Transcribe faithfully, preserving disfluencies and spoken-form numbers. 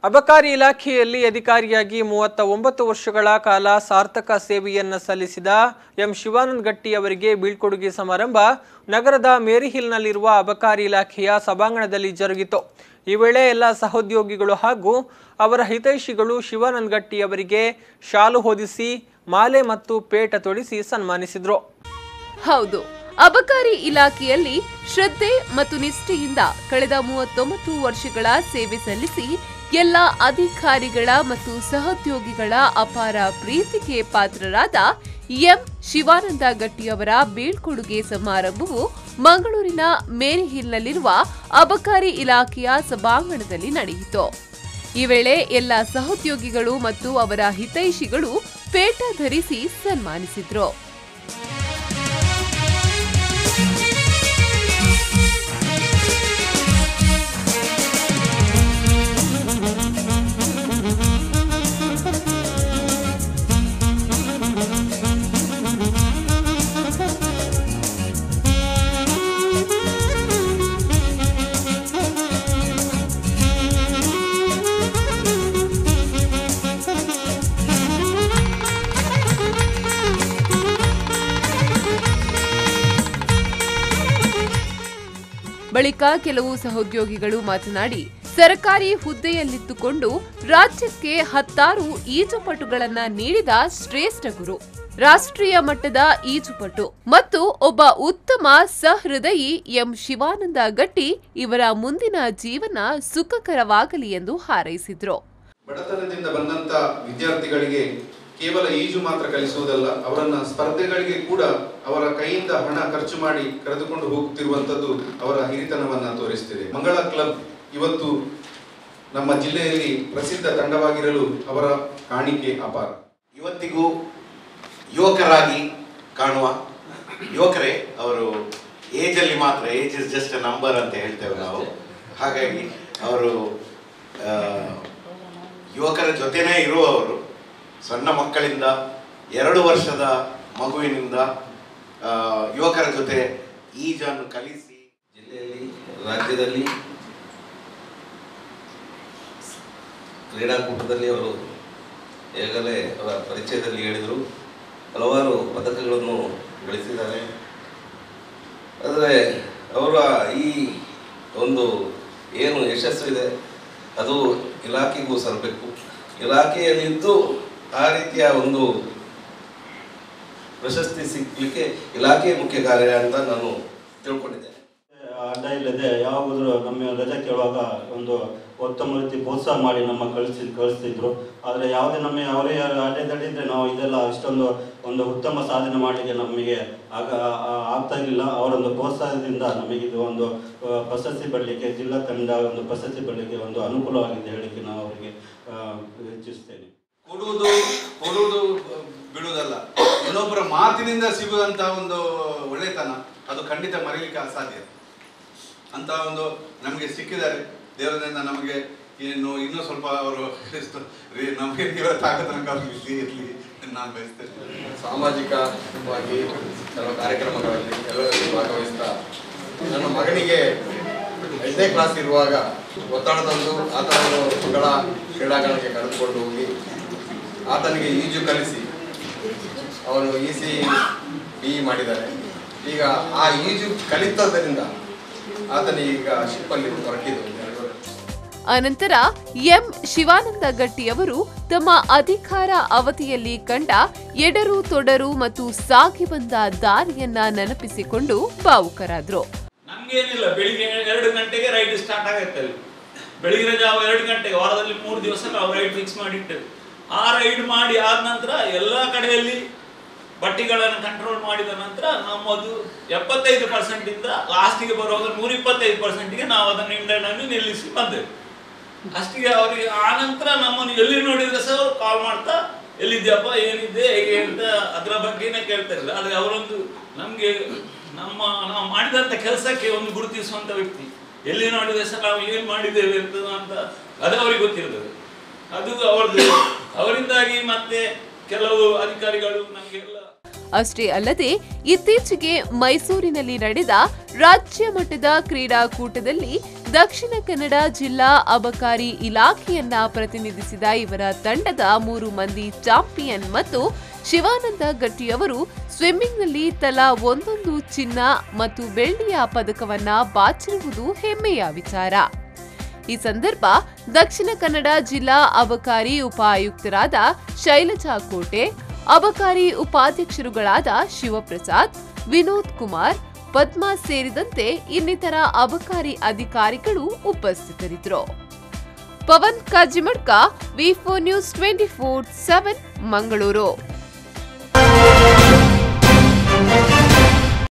ಅಬಕಾರಿ ಇಲಾಖೆಯಲ್ಲಿ ಅಧಿಕಾರಿಯಾಗಿ ಮೂವತ್ತ ಒಂಬತ್ತು ವರ್ಷಗಳ ಕಾಲ ಸಾರ್ಥಕ ಸೇವೆಯನ್ನು ಸಲ್ಲಿಸಿದ ಎಂ ಶಿವಾನಂದ ಗಟ್ಟಿ ಅವರಿಗೆ ಬೀಳ್ಕೊಡುಗೆ ಸಮಾರಂಭ ನಗರದ ಮೇರಿ ಹಿಲ್ನಲ್ಲಿರುವ ಅಬಕಾರಿ ಇಲಾಖೆಯ ಸಭಾಂಗಣದಲ್ಲಿ ಜರುಗಿತು. ಈ ವೇಳೆ ಎಲ್ಲ ಸಹೋದ್ಯೋಗಿಗಳು ಹಾಗೂ ಅವರ ಹಿತೈಷಿಗಳು ಶಿವಾನಂದ ಗಟ್ಟಿ ಅವರಿಗೆ ಶಾಲು ಹೊದಿಸಿ ಮಾಲೆ ಮತ್ತು ಪೇಟ ತೊಡಿಸಿ ಸನ್ಮಾನಿಸಿದರು. ಹೌದು, ಅಬಕಾರಿ ಇಲಾಖೆಯಲ್ಲಿ ಶ್ರದ್ಧೆ ಮತ್ತು ನಿಷ್ಠೆಯಿಂದ ಕಳೆದ ಮೂವತ್ತೊಂಬತ್ತು ವರ್ಷಗಳ ಸೇವೆ ಸಲ್ಲಿಸಿ ಎಲ್ಲ ಅಧಿಕಾರಿಗಳ ಮತ್ತು ಸಹೋದ್ಯೋಗಿಗಳ ಅಪಾರ ಪ್ರೀತಿಗೆ ಪಾತ್ರರಾದ ಎಂ ಶಿವಾನಂದ ಗಟ್ಟಿಯವರ ಬೀಳ್ಕೊಡುಗೆ ಸಮಾರಂಭವು ಮಂಗಳೂರಿನ ಮೇರಿ ಹಿಲ್ನಲ್ಲಿರುವ ಅಬಕಾರಿ ಇಲಾಖೆಯ ಸಭಾಂಗಣದಲ್ಲಿ ನಡೆಯಿತು. ಈ ವೇಳೆ ಎಲ್ಲ ಸಹೋದ್ಯೋಗಿಗಳು ಮತ್ತು ಅವರ ಹಿತೈಷಿಗಳು ಪೇಟ ಧರಿಸಿ ಸನ್ಮಾನಿಸಿದ್ರು. ಬಳಿಕ ಕೆಲವು ಸಹೋದ್ಯೋಗಿಗಳು ಮಾತನಾಡಿ, ಸರ್ಕಾರಿ ಹುದ್ದೆಯಲ್ಲಿದ್ದುಕೊಂಡು ರಾಜ್ಯಕ್ಕೆ ಹತ್ತಾರು ಈಜುಪಟುಗಳನ್ನ ನೀಡಿದ ಶ್ರೇಷ್ಠ ಗುರು, ರಾಷ್ಟ್ರೀಯ ಮಟ್ಟದ ಈಜುಪಟು ಮತ್ತು ಒಬ್ಬ ಉತ್ತಮ ಸಹೃದಯಿ ಎಂ ಶಿವಾನಂದ ಗಟ್ಟಿ ಇವರ ಮುಂದಿನ ಜೀವನ ಸುಖಕರವಾಗಲಿ ಎಂದು ಹಾರೈಸಿದ್ರು. ಬಡತನದಿಂದ ಬಂದಂತ ವಿದ್ಯಾರ್ಥಿಗಳಿಗೆ ಕೇವಲ ಈಜು ಮಾತ್ರ ಕಲಿಸುವುದಲ್ಲ, ಅವರನ್ನ ಸ್ಪರ್ಧೆಗಳಿಗೆ ಕೂಡ ಅವರ ಕೈಯಿಂದ ಹಣ ಖರ್ಚು ಮಾಡಿ ಕರೆದುಕೊಂಡು ಹೋಗುತ್ತಿರುವಂತದ್ದು ಅವರ ಹಿರಿತನವನ್ನ ತೋರಿಸುತ್ತಿದೆ. ಮಂಗಳ ಕ್ಲಬ್ ಇವತ್ತು ನಮ್ಮ ಜಿಲ್ಲೆಯಲ್ಲಿ ಪ್ರಸಿದ್ಧ ತಂಡವಾಗಿರಲು ಅವರ ಕಾಣಿಕೆ ಅಪಾರ. ಇವತ್ತಿಗೂ ಯುವಕರಾಗಿ ಕಾಣುವ ಯುವಕರೇ ಅವರು. ಏಜ್ ಅಲ್ಲಿ ಮಾತ್ರ, age is just a number ಅಂತ ಹೇಳ್ತೇವೆ ನಾವು. ಹಾಗಾಗಿ ಅವರು ಯುವಕರ ಜೊತೆನೇ ಇರುವವರು. ಸಣ್ಣ ಮಕ್ಕಳಿಂದ ಎರಡು ವರ್ಷದ ಮಗುವಿನಿಂದ ಯುವಕರ ಜೊತೆ ಈಜನ್ನು ಕಲಿಸಿ ಜಿಲ್ಲೆಯಲ್ಲಿ, ರಾಜ್ಯದಲ್ಲಿ ಕ್ರೀಡಾಕೂಟದಲ್ಲಿ ಅವರು ಈಗಲೇ ಅವರ ಪರಿಚಯದಲ್ಲಿ ಹೇಳಿದರು, ಹಲವಾರು ಪದಕಗಳನ್ನು ಗಳಿಸಿದ್ದಾರೆ. ಆದರೆ ಅವರ ಈ ಒಂದು ಏನು ಯಶಸ್ಸು ಇದೆ ಅದು ಇಲಾಖೆಗೂ ಸಲ್ಲಬೇಕು. ಇಲಾಖೆಯಲ್ಲಿದ್ದು ಆ ರೀತಿಯ ಒಂದು ಪ್ರಶಸ್ತಿ ಸಿಗಲಿಕ್ಕೆ ಇಲಾಖೆ ಮುಖ್ಯ ಕಾರ್ಯ ಅಂತ ನಾನು ತಿಳ್ಕೊಂಡಿದ್ದೇನೆ. ಅಡ್ಡ ಇಲ್ಲದೆ ಯಾವಾಗಲೂ ನಮ್ಮ ರಜೆ ಕೇಳುವಾಗ ಒಂದು ಉತ್ತಮ ರೀತಿ ಪ್ರೋತ್ಸಾಹ ಮಾಡಿ ನಮ್ಮ ಕಳಿಸಿ ಕಳಿಸ್ತಿದ್ರು. ಆದರೆ ಯಾವುದೇ ನಮ್ಮ ಅವರೇ ಅಡ್ಡದಡಿದ್ರೆ ನಾವು ಇದೆಲ್ಲ ಇಷ್ಟೊಂದು ಒಂದು ಉತ್ತಮ ಸಾಧನೆ ಮಾಡಲಿಕ್ಕೆ ನಮಗೆ ಆಗ ಆಗ್ತಾ ಇರಲಿಲ್ಲ. ಅವರೊಂದು ಪ್ರೋತ್ಸಾಹದಿಂದ ನಮಗಿದು ಒಂದು ಪ್ರಶಸ್ತಿ ಬರಲಿಕ್ಕೆ, ಜಿಲ್ಲಾ ತಂಡ ಒಂದು ಪ್ರಶಸ್ತಿ ಬರಲಿಕ್ಕೆ ಒಂದು ಅನುಕೂಲವಾಗಿದೆ ಹೇಳಲಿಕ್ಕೆ ನಾವು ಅವರಿಗೆ ಹೆಚ್ಚಿಸ್ತೇನೆ. ಕೊಡುವುದು ಕೊಡುವುದು ಬಿಡುವುದಲ್ಲ, ಇನ್ನೊಬ್ಬರ ಮಾತಿನಿಂದ ಸಿಗುವಂತಹ ಒಂದು ಒಳ್ಳೆತನ ಅದು ಖಂಡಿತ ಮರೀಲಿಕ್ಕೆ ಅಸಾಧ್ಯ. ಅಂತ ಒಂದು ನಮಗೆ ಸಿಕ್ಕಿದ್ದಾರೆ ದೇವರಿಂದ. ನಮಗೆ ಏನು ಇನ್ನೂ ಸ್ವಲ್ಪ ಅವರು ನಮಗೆ ಇವತ್ತಾಗ ತನಕ ಇರಲಿ ಇರಲಿ ನಾನು ಬಯಸ್ತೇನೆ. ಸಾಮಾಜಿಕವಾಗಿ ಕೆಲವು ಕಾರ್ಯಕ್ರಮಗಳಲ್ಲಿ ಎಲ್ಲರಲ್ಲಿ ಭಾಗವಹಿಸ್ತಾ ನನ್ನ ಮಗನಿಗೆ ಐದನೇ ಕ್ಲಾಸ್ ಇರುವಾಗ ಒತ್ತಡದಂದು ಆತನನ್ನು ಮಗಳ ಕ್ರೀಡಾಂಗಣಕ್ಕೆ ಕರೆದುಕೊಂಡು ಹೋಗಿ ಆತನಿಗೆ ಈಜು ಕಲಿಸಿ ಅವನು ಇ ಸಿ ಬಿ ಇ ಮಾಡಿದ್ದಾರೆ. ಈಗ ಆ ಈಜು ಕಲಿತದ್ದರಿಂದ ಆತನಿಗೆ ಈಗ ಶಿಪ್ಪಲ್ಲಿ ಹೊರಟಿದ್ದು. ಅನಂತರ ಎಂ ಶಿವಾನಂದ ಗಟ್ಟಿಯವರು ತಮ್ಮ ಅಧಿಕಾರ ಅವಧಿಯಲ್ಲಿ ಕಂಡ ಎಡರು ತೊಡರು ಮತ್ತು ಸಾಗಿ ಬಂದ ದಾರಿಯನ್ನ ನೆನಪಿಸಿಕೊಂಡು ಭಾವುಕರಾದ್ರು. ನಮ್ಗೇನಿಲ್ಲ, ಬೆಳಿಗ್ಗೆ ಎರಡು ಗಂಟೆಗೆ ರೈಡ್ ಸ್ಟಾರ್ಟ್ ಆಗುತ್ತೆ. ಅಲ್ಲಿ ಬೆಳಿಗಿನ ಜಾವ ಎರಡು ಗಂಟೆಗೆ, ವಾರದಲ್ಲಿ ಮೂರು ದಿವಸ ನಾವು ರೈಡ್ ಫಿಕ್ಸ್ ಮಾಡಿಟ್ಟೆವು. ಆ ರೈಡ್ ಮಾಡಿ ಆದ ನಂತರ ಎಲ್ಲ ಕಡೆಯಲ್ಲಿ ಬಟ್ಟಿಗಳನ್ನು ಕಂಟ್ರೋಲ್ ಮಾಡಿದ ನಂತರ ನಮ್ಮದು ಎಪ್ಪತ್ತೈದು ಪರ್ಸೆಂಟ್ ಇಂದ ಲಾಸ್ಟಿಗೆ ಬರುವಾಗ ನೂರ ಇಪ್ಪತ್ತೈದು ಪರ್ಸೆಂಟ್ಗೆ ನಾವು ಅದನ್ನು ಇಂಡನಲ್ಲಿ ನಿಲ್ಲಿಸಿ ಬಂದೆವು. ಅಷ್ಟಿಗೆ ಅವರಿಗೆ ಆ ನಂತರ ನಮ್ಮನ್ನು ಎಲ್ಲಿ ನೋಡಿದ್ರೆ ಸಹ ಅವರು ಕಾಲ್ ಮಾಡ್ತಾ ಎಲ್ಲಿದ್ಯಪ್ಪ, ಏನಿದೆ, ಹೇಗೆ ಅಂತ ಅದರ ಬಗ್ಗೆನೇ ಕೇಳ್ತಾರಿಲ್ಲ. ಆದರೆ ಅವರೊಂದು ನಮಗೆ ನಮ್ಮ ನಾವು ಮಾಡಿದಂಥ ಕೆಲಸಕ್ಕೆ ಒಂದು ಗುರುತಿಸುವಂಥ ವ್ಯಕ್ತಿ. ಎಲ್ಲಿ ನೋಡಿದ್ರೆ ಸಹ ನಾವು ಏನು ಮಾಡಿದ್ದೇವೆ ಅಂತ ಅದು ಅವರಿಗೆ ಗೊತ್ತಿರ್ತದೆ. ಅದು ಅವರದ್ದು. ಅವರಿಂದಾಗಿ ಮತ್ತೆ ಕೆಲವು ಅಧಿಕಾರಿಗಳು ನಮಗೆಲ್ಲ ಅಷ್ಟೇ ಅಲ್ಲದೆ ಇತ್ತೀಚೆಗೆ ಮೈಸೂರಿನಲ್ಲಿ ನಡೆದ ರಾಜ್ಯ ಮಟ್ಟದ ಕ್ರೀಡಾಕೂಟದಲ್ಲಿ ದಕ್ಷಿಣ ಕನ್ನಡ ಜಿಲ್ಲಾ ಅಬಕಾರಿ ಇಲಾಖೆಯನ್ನ ಪ್ರತಿನಿಧಿಸಿದ ಇವರ ತಂಡದ ಮೂರು ಮಂದಿ ಚಾಂಪಿಯನ್ ಮತ್ತು ಶಿವಾನಂದ ಗಟ್ಟಿಯವರು ಸ್ವಿಮ್ಮಿಂಗ್ನಲ್ಲಿ ತಲಾ ಒಂದೊಂದು ಚಿನ್ನ ಮತ್ತು ಬೆಳ್ಳಿಯ ಪದಕವನ್ನ ಬಾಚಿರುವುದು ಹೆಮ್ಮೆಯ ವಿಚಾರ. ಈ ಸಂದರ್ಭ ದಕ್ಷಿಣ ಕನ್ನಡ ಜಿಲ್ಲಾ ಅಬಕಾರಿ ಉಪ ಆಯುಕ್ತರಾದ ಶೈಲಜಾ ಕೋಟೆ, ಅಬಕಾರಿ ಉಪಾಧ್ಯಕ್ಷರುಗಳಾದ ಶಿವಪ್ರಸಾದ್, ವಿನೋದ್ ಕುಮಾರ್, ಪದ್ಮಾ ಸೇರಿದಂತೆ ಇನ್ನಿತರ ಅಬಕಾರಿ ಅಧಿಕಾರಿಗಳು ಉಪಸ್ಥಿತರಿದ್ದರು. Pavan Kajimadka, V four news twenty four seven, Mangaluru.